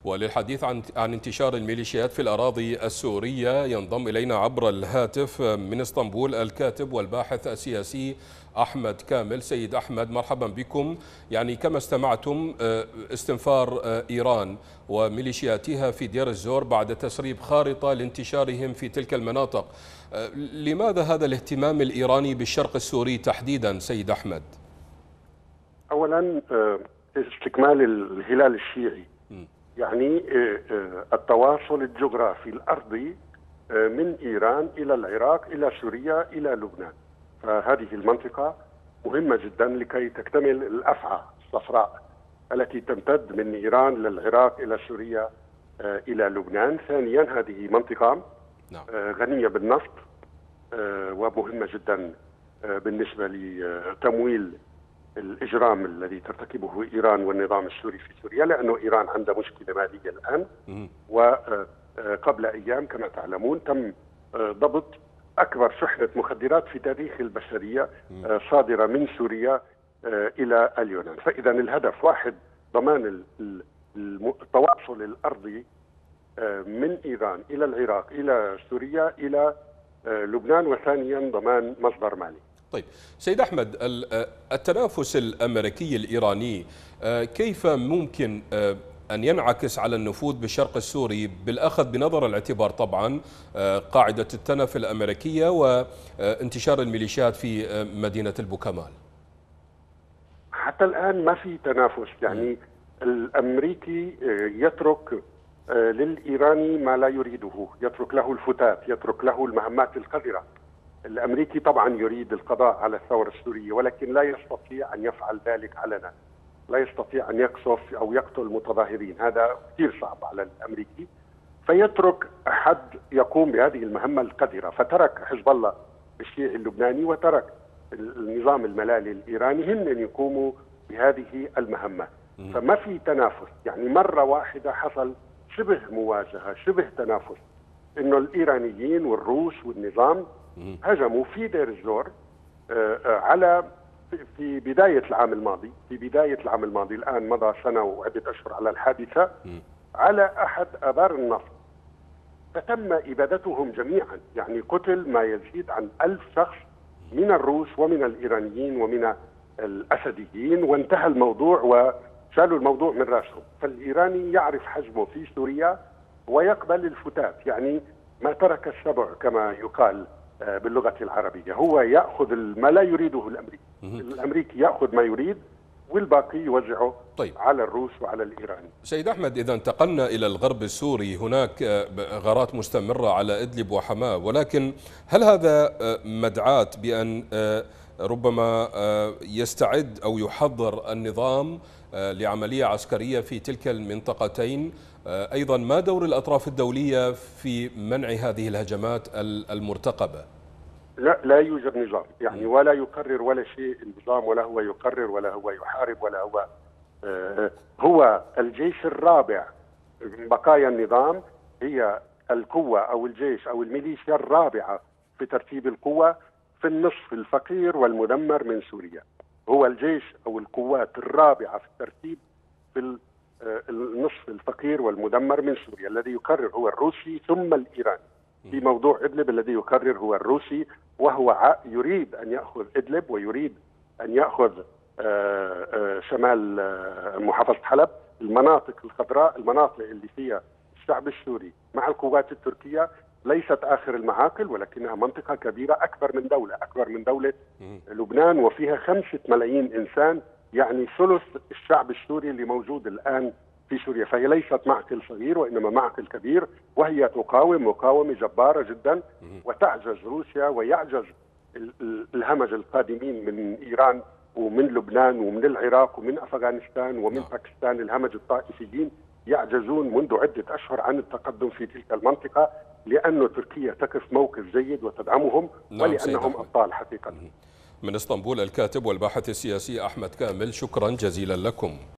وللحديث عن انتشار الميليشيات في الأراضي السورية ينضم إلينا عبر الهاتف من اسطنبول الكاتب والباحث السياسي أحمد كامل. سيد أحمد، مرحبا بكم. يعني كما استمعتم استنفار إيران وميليشياتها في دير الزور بعد تسريب خارطة لانتشارهم في تلك المناطق. لماذا هذا الاهتمام الإيراني بالشرق السوري تحديدا سيد أحمد؟ أولا استكمال الهلال الشيعي، يعني التواصل الجغرافي الأرضي من إيران إلى العراق إلى سوريا إلى لبنان. فهذه المنطقة مهمة جدا لكي تكتمل الأفعى الصفراء التي تمتد من إيران للعراق إلى سوريا إلى لبنان. ثانيا، هذه منطقة غنية بالنفط ومهمة جدا بالنسبة لتمويل الإجرام الذي ترتكبه إيران والنظام السوري في سوريا، لأنه إيران عندها مشكلة مالية الآن. وقبل أيام كما تعلمون تم ضبط أكبر شحنة مخدرات في تاريخ البشرية صادرة من سوريا إلى اليونان. فإذا الهدف واحد، ضمان التواصل الأرضي من إيران إلى العراق إلى سوريا إلى لبنان، وثانيا ضمان مصدر مالي. طيب سيد أحمد، التنافس الأمريكي الإيراني كيف ممكن أن ينعكس على النفوذ بالشرق السوري، بالأخذ بنظر الاعتبار طبعا قاعدة التنف الأمريكية وانتشار الميليشيات في مدينة البوكمال؟ حتى الآن ما في تنافس، يعني الأمريكي يترك للإيراني ما لا يريده، يترك له الفتات، يترك له المهمات القذرة. الأمريكي طبعا يريد القضاء على الثورة السورية، ولكن لا يستطيع أن يفعل ذلك علنا، لا يستطيع أن يقصف أو يقتل متظاهرين، هذا كثير صعب على الأمريكي. فيترك أحد يقوم بهذه المهمة القذرة، فترك حزب الله الشيعي اللبناني وترك النظام الملالي الإيراني هن أن يقوموا بهذه المهمة. فما في تنافس، يعني مرة واحدة حصل شبه مواجهة، شبه تنافس، إنه الإيرانيين والروس والنظام هجموا في دير الزور على في بداية العام الماضي، الآن مضى سنة وعدة أشهر على الحادثة، على أحد آبار النفط، فتم إبادتهم جميعا. يعني قتل ما يزيد عن 1000 شخص من الروس ومن الإيرانيين ومن الأسديين، وانتهى الموضوع وشالوا الموضوع من رأسهم. فالإيراني يعرف حجمه في سوريا ويقبل الفتات، يعني ما ترك السبع كما يقال باللغة العربية. هو يأخذ ما لا يريده الأمريكي، الأمريكي يأخذ ما يريد والباقي يوزعه على الروس وعلى الإيراني. سيد أحمد، إذا انتقلنا إلى الغرب السوري، هناك غارات مستمرة على إدلب وحماة، ولكن هل هذا مدعاة بأن ربما يستعد أو يحضر النظام لعملية عسكرية في تلك المنطقتين؟ أيضا ما دور الأطراف الدولية في منع هذه الهجمات المرتقبة؟ لا يوجد نظام، يعني ولا يقرر ولا شيء النظام، ولا هو يقرر ولا هو يحارب ولا هو هو الجيش الرابع. بقايا النظام هي القوة أو الجيش أو الميليشيا الرابعة في ترتيب القوة في النصف الفقير والمدمر من سوريا. هو الجيش أو القوات الرابعة في الترتيب في النصف الفقير والمدمر من سوريا. الذي يقرر هو الروسي ثم الإيراني. في موضوع إدلب الذي يقرر هو الروسي، وهو يريد أن يأخذ إدلب ويريد أن يأخذ شمال محافظة حلب، المناطق الخضراء، المناطق اللي فيها الشعب السوري مع القوات التركية. ليست آخر المعاقل، ولكنها منطقة كبيرة، أكبر من دولة لبنان، وفيها 5 ملايين إنسان، يعني ثلث الشعب السوري اللي موجود الآن في سوريا. فهي ليست معقل صغير وإنما معقل كبير، وهي تقاوم مقاومة جبارة جدا، وتعجز روسيا ويعجز الهمج القادمين من إيران ومن لبنان ومن العراق ومن أفغانستان ومن باكستان. الهمج الطائفيين يعجزون منذ عدة أشهر عن التقدم في تلك المنطقة، لأن تركيا تقف موقف جيد وتدعمهم، ولأنهم أبطال حقيقة. من اسطنبول الكاتب والباحث السياسي أحمد كامل، شكرا جزيلا لكم.